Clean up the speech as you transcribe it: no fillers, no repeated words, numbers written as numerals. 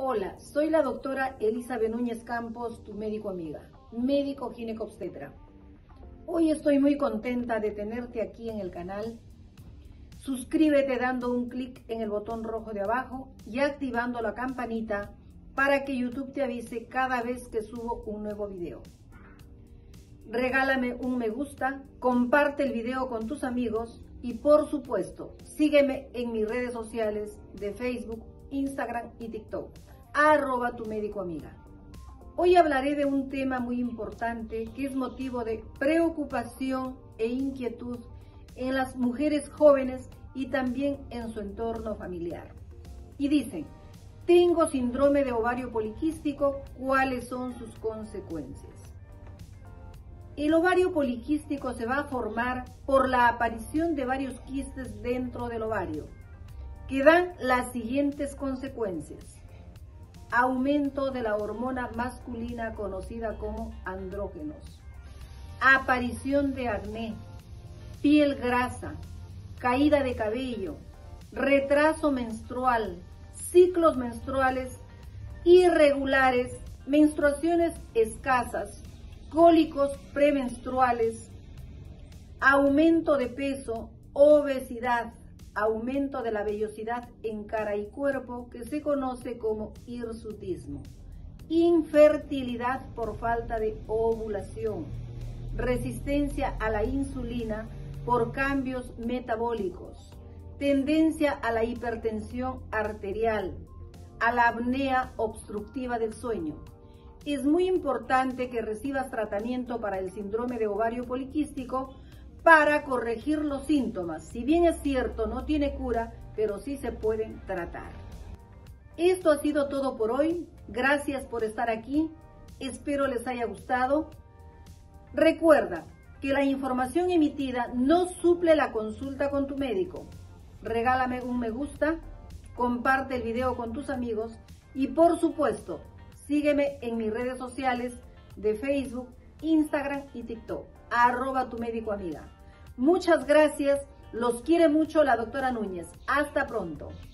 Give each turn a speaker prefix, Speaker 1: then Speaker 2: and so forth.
Speaker 1: Hola, soy la doctora Elizabeth Núñez Campos, tu médico amiga, médico ginecobstetra. Hoy estoy muy contenta de tenerte aquí en el canal. Suscríbete dando un clic en el botón rojo de abajo y activando la campanita para que YouTube te avise cada vez que subo un nuevo video. Regálame un me gusta, comparte el video con tus amigos y por supuesto, sígueme en mis redes sociales de Facebook, Instagram y TikTok, @tumédicoamiga. Hoy hablaré de un tema muy importante que es motivo de preocupación e inquietud en las mujeres jóvenes y también en su entorno familiar. Y dicen, tengo síndrome de ovario poliquístico, ¿cuáles son sus consecuencias? El ovario poliquístico se va a formar por la aparición de varios quistes dentro del ovario, que dan las siguientes consecuencias. Aumento de la hormona masculina conocida como andrógenos, aparición de acné, piel grasa, caída de cabello, retraso menstrual, ciclos menstruales irregulares, menstruaciones escasas, cólicos premenstruales, aumento de peso, obesidad, aumento de la vellosidad en cara y cuerpo, que se conoce como hirsutismo, infertilidad por falta de ovulación, resistencia a la insulina por cambios metabólicos, tendencia a la hipertensión arterial, a la apnea obstructiva del sueño. Es muy importante que recibas tratamiento para el síndrome de ovario poliquístico para corregir los síntomas. Si bien es cierto, no tiene cura, pero sí se pueden tratar. Esto ha sido todo por hoy. Gracias por estar aquí. Espero les haya gustado. Recuerda que la información emitida no suple la consulta con tu médico. Regálame un me gusta, comparte el video con tus amigos y por supuesto, sígueme en mis redes sociales de Facebook, Instagram y TikTok, @tumédicoamiga. Muchas gracias, los quiere mucho la doctora Núñez. Hasta pronto.